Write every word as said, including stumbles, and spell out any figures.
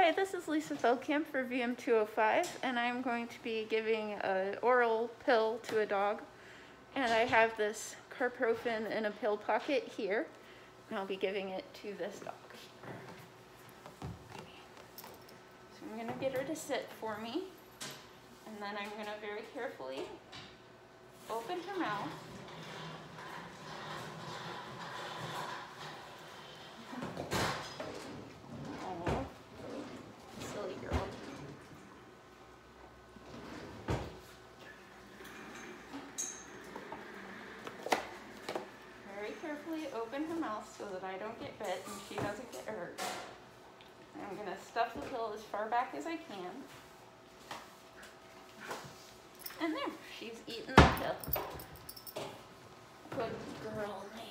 Hi, this is Lisa Feldkamp for V M two oh five, and I'm going to be giving an oral pill to a dog. And I have this carprofen in a pill pocket here, and I'll be giving it to this dog. So I'm going to get her to sit for me, and then I'm going to very carefully open her mouth. Carefully open her mouth so that I don't get bit and she doesn't get hurt. And I'm going to stuff the pill as far back as I can. And there, she's eaten the pill. Good girl, man.